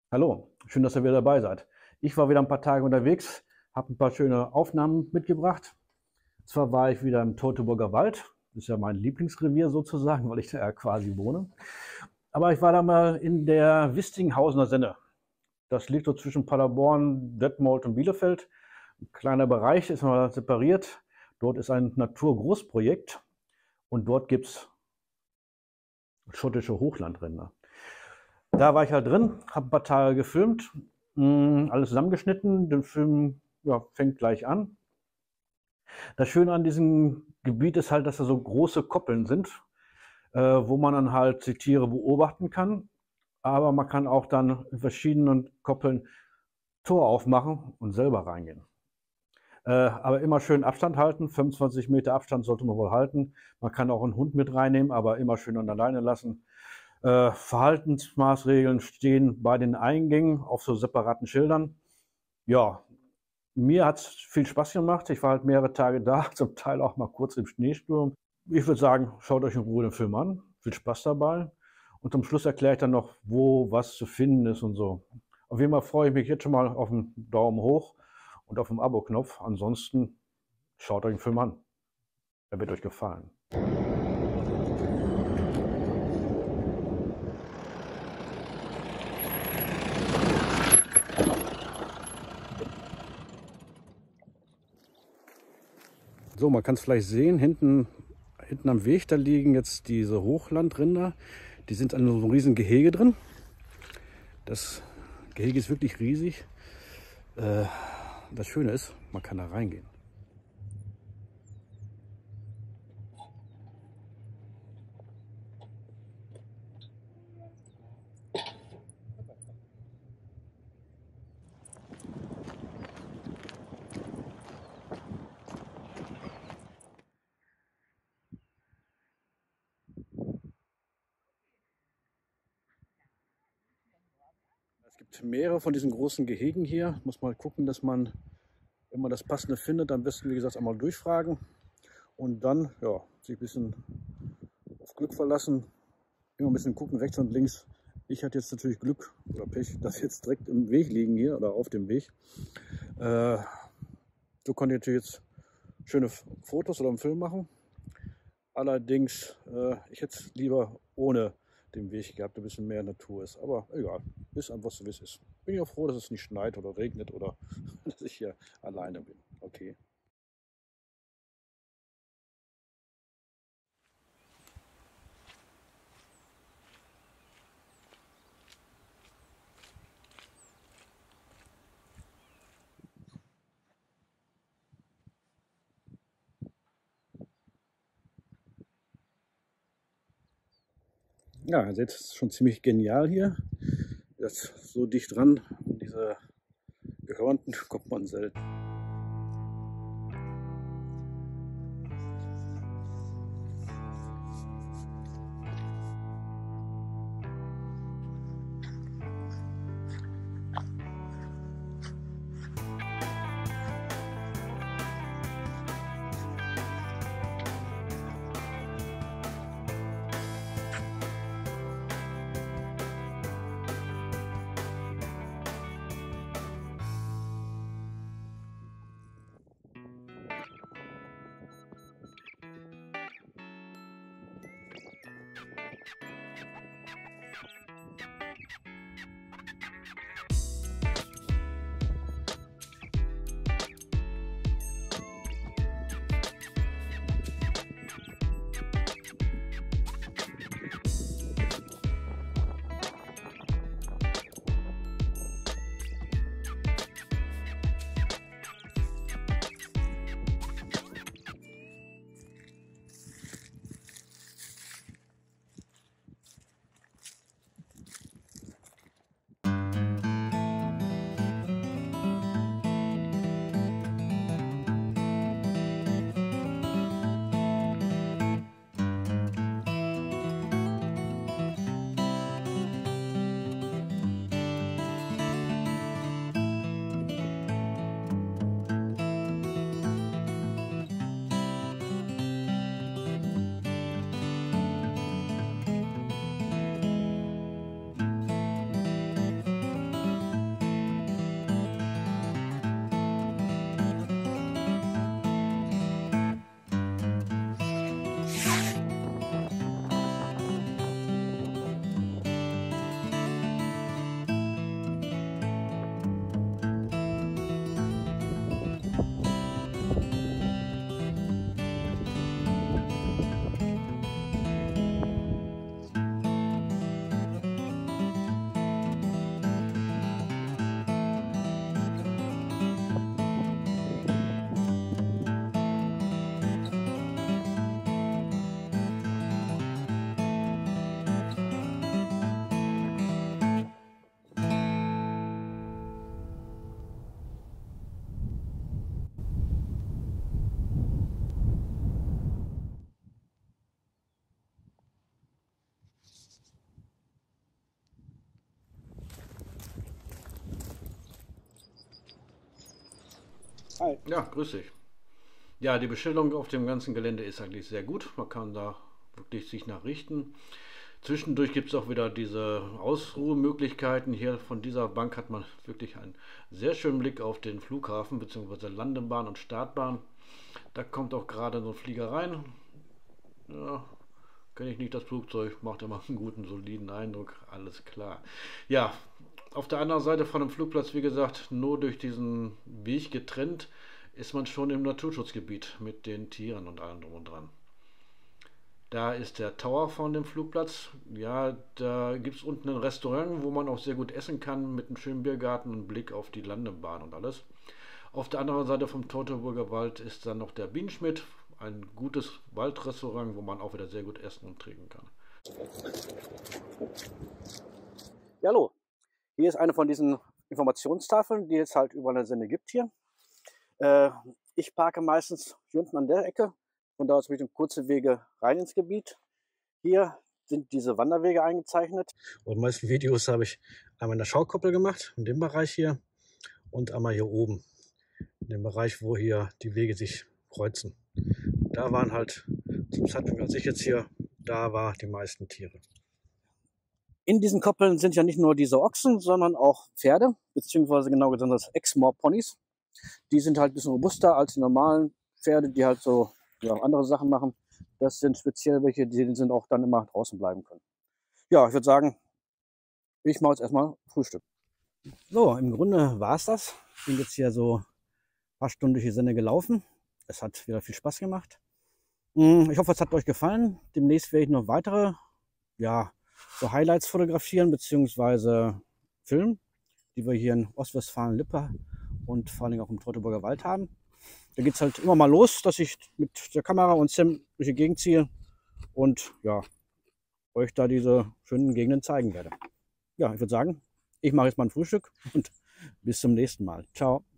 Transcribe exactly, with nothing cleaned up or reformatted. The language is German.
Hallo, schön, dass ihr wieder dabei seid. Ich war wieder ein paar Tage unterwegs, habe ein paar schöne Aufnahmen mitgebracht. Zwar war ich wieder im Teutoburger Wald, das ist ja mein Lieblingsrevier sozusagen, weil ich da ja quasi wohne. Aber ich war da mal in der Wistinghausener Senne. Das liegt so zwischen Paderborn, Detmold und Bielefeld. Ein kleiner Bereich ist mal separiert. Dort ist ein Naturgroßprojekt und dort gibt es schottische Hochlandrinder. Da war ich halt drin, habe ein paar Tage gefilmt, mh, alles zusammengeschnitten. Der Film ja, fängt gleich an. Das Schöne an diesem Gebiet ist halt, dass da so große Koppeln sind, äh, wo man dann halt die Tiere beobachten kann. Aber man kann auch dann in verschiedenen Koppeln Tor aufmachen und selber reingehen. Äh, aber immer schön Abstand halten. fünfundzwanzig Meter Abstand sollte man wohl halten. Man kann auch einen Hund mit reinnehmen, aber immer schön an der Leine lassen. Äh, Verhaltensmaßregeln stehen bei den Eingängen auf so separaten Schildern. Ja, mir hat es viel Spaß gemacht. Ich war halt mehrere Tage da, zum Teil auch mal kurz im Schneesturm. Ich würde sagen, schaut euch in Ruhe den Film an. Viel Spaß dabei. Und zum Schluss erkläre ich dann noch, wo was zu finden ist und so. Auf jeden Fall freue ich mich jetzt schon mal auf einen Daumen hoch und auf den Abo-Knopf. Ansonsten schaut euch den Film an. Er wird euch gefallen. So, man kann es vielleicht sehen, hinten, hinten am Weg, da liegen jetzt diese Hochlandrinder. Die sind in so einem riesen Gehege drin. Das Gehege ist wirklich riesig. Äh, das Schöne ist, man kann da reingehen. Es gibt mehrere von diesen großen Gehegen hier. Muss mal gucken, dass man, wenn man das Passende findet, am besten, wie gesagt, einmal durchfragen. Und dann, ja, sich ein bisschen auf Glück verlassen. Immer ein bisschen gucken, rechts und links. Ich hatte jetzt natürlich Glück oder Pech, dass jetzt direkt im Weg liegen hier oder auf dem Weg. Äh, so konnte ich natürlich jetzt schöne Fotos oder einen Film machen. Allerdings, äh, ich hätte es lieber ohne den Weg gehabt, ein bisschen mehr Natur ist. Aber egal, ist einfach so, wie es ist. Bin ich auch froh, dass es nicht schneit oder regnet oder dass ich hier alleine bin. Okay. Ja, ihr seht, es ist schon ziemlich genial hier. Das so dicht dran, an diese Gehörnten kommt man selten. Hi. Ja, grüß dich. Ja, die Bestellung auf dem ganzen Gelände ist eigentlich sehr gut. Man kann da wirklich sich nachrichten. Zwischendurch gibt es auch wieder diese Ausruhemöglichkeiten. Hier von dieser Bank hat man wirklich einen sehr schönen Blick auf den Flughafen bzw. Landebahn und Startbahn. Da kommt auch gerade so ein Flieger rein. Ja, kenne ich nicht das Flugzeug, macht immer einen guten, soliden Eindruck. Alles klar. Ja, auf der anderen Seite von dem Flugplatz, wie gesagt, nur durch diesen Weg getrennt, ist man schon im Naturschutzgebiet mit den Tieren und allem drum und dran. Da ist der Tower von dem Flugplatz. Ja, da gibt es unten ein Restaurant, wo man auch sehr gut essen kann, mit einem schönen Biergarten und Blick auf die Landebahn und alles. Auf der anderen Seite vom Teutoburger Wald ist dann noch der Bienenschmidt, ein gutes Waldrestaurant, wo man auch wieder sehr gut essen und trinken kann. Ja, hallo. Hier ist eine von diesen Informationstafeln, die es halt überall in der Sende gibt hier. Äh, ich parke meistens hier unten an der Ecke und da ist ein kurze Wege rein ins Gebiet. Hier sind diese Wanderwege eingezeichnet. Und die meisten Videos habe ich einmal in der Schaukoppel gemacht, in dem Bereich hier, und einmal hier oben, in dem Bereich, wo hier die Wege sich kreuzen. Da waren halt zum Zeitpunkt, als ich jetzt hier da war, die meisten Tiere. In diesen Koppeln sind ja nicht nur diese Ochsen, sondern auch Pferde, beziehungsweise genau gesagt das Exmoor-Ponys. Die sind halt ein bisschen robuster als die normalen Pferde, die halt so ja, andere Sachen machen. Das sind speziell welche, die sind auch dann immer draußen bleiben können. Ja, ich würde sagen, ich mache jetzt erstmal Frühstück. So, im Grunde war es das. Ich bin jetzt hier so ein paar Stunden durch die Sende gelaufen. Es hat wieder viel Spaß gemacht. Ich hoffe, es hat euch gefallen. Demnächst werde ich noch weitere, ja, so Highlights fotografieren bzw. filmen, die wir hier in Ostwestfalen-Lippe und vor allem auch im Teutoburger Wald haben. Da geht es halt immer mal los, dass ich mit der Kamera und Sam durch die Gegend ziehe und ja, euch da diese schönen Gegenden zeigen werde. Ja, ich würde sagen, ich mache jetzt mal ein Frühstück und bis zum nächsten Mal. Ciao.